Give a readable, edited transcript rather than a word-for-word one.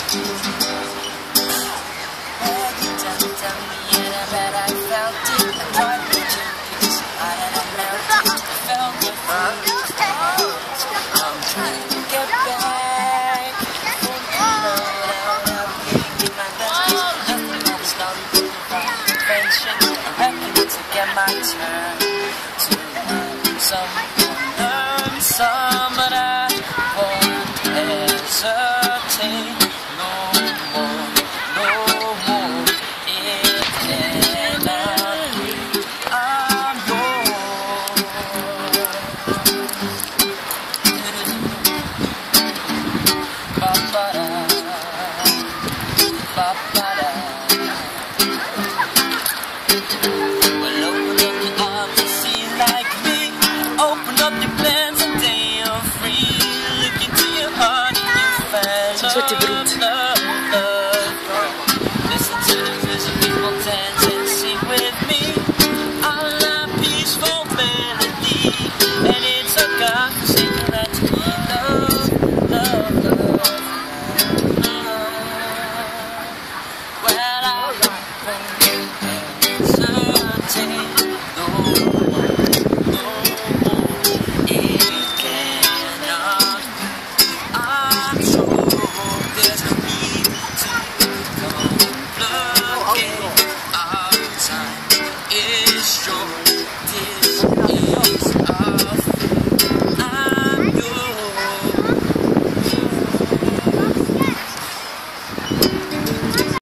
My turn to learn some, but I won't hesitate no more. It cannot be, I'm yours. Ba-ba-da, ba-ba-da. Open up your plans and then you're free. Look into your heart and you find love. Listen to the music, people dance and sing with me. All a peaceful melody, and it's a God-forsaken land.